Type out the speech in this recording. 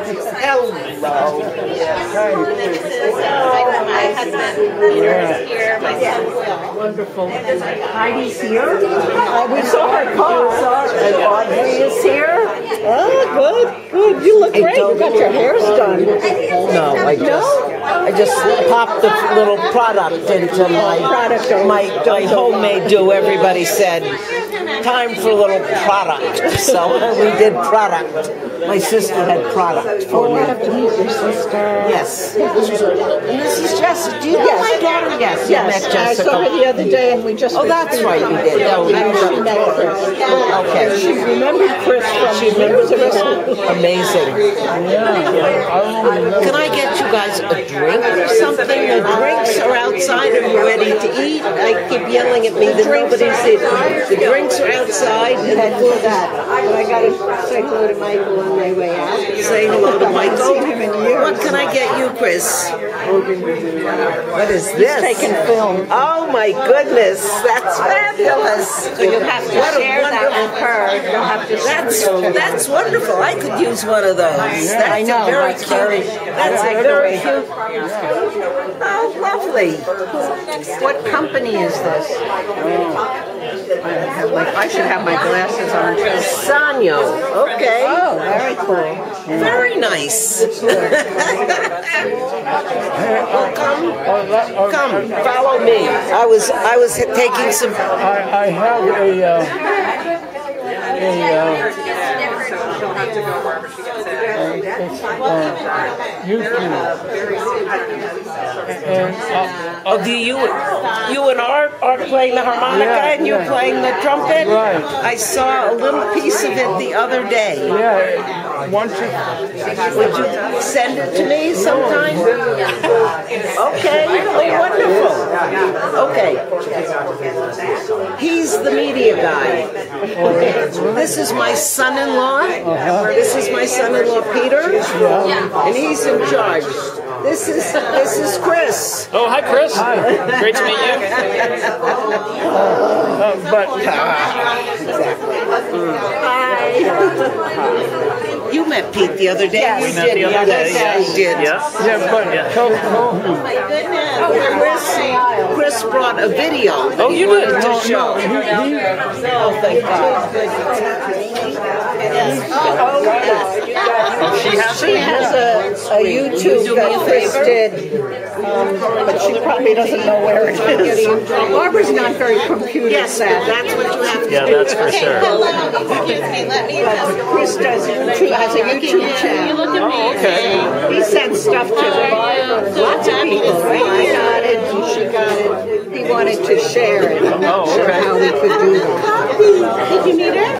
Hello. My husband Peter is here. My son Will. Wonderful. Heidi's here. We saw her car. And Audrey is here. Oh, good. You look great. You got your hairs done. No, I just popped the little product into my homemade do. Everybody said, time for a little product. So we did product. My sister had product for me. I have to meet your sister. Yes. Mrs. Jessica, do you know my daughter? Yes, you met Jessica. I saw her the other day and we just... Oh, that's right, you did. Oh, she met Chris. Okay. She remembered Chris from... She remembers Chris. Amazing. Can I get you guys a drink or something? The drinks are outside and we're ready to eat. I keep yelling at me that nobody's in. The drinks are outside. And I do that. But I got to say hello to Michael on my way out. Say hello to Michael. I haven't seen him in years. What can I get you, Chris? What is this? He's taking film. Oh my goodness, that's fabulous. So you'll have to share that with her. You'll have to That's wonderful. I could use one of those. That's I know. very cute. That's a very cute. Oh, lovely. What company is this? I should have my glasses on too. Sanyo. Okay. Oh, very cool. Very nice. Well, come, follow me. I was taking some. I have YouTube. Oh, do you and Art are playing the harmonica and you're playing the trumpet? Right. I saw a little piece of it the other day. Yeah, once you... Would you send it to me sometime? Okay, oh, wonderful. Okay. He's the media guy. This is my son-in-law. This is my son-in-law, Peter. And he's in charge. This is Chris. Oh, hi, Chris. Hi. Great to meet you. Hi. You met Pete the other day. Yes. We met the other day. Yes. We did. Yeah, but Chris brought a video. Oh, you did? To show. Oh, thank God. She has a YouTube that Chris did, but she probably doesn't know where it is. Barbara's not very computer savvy. That's what you have to do. Yeah, that's for sure. Chris has a YouTube channel. Oh, okay. He sends stuff to lots of people, right? I got it, and she got it. He wanted to share it. I'm not sure how we could do that. Did you meet her?